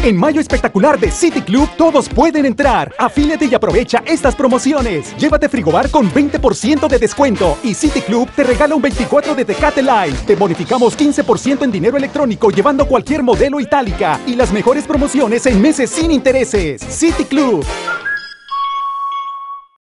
En Mayo Espectacular de City Club, todos pueden entrar. Afíliate y aprovecha estas promociones. Llévate frigobar con 20% de descuento y City Club te regala un 24 de Tecate Light. Te bonificamos 15% en dinero electrónico llevando cualquier modelo Itálica y las mejores promociones en meses sin intereses. City Club.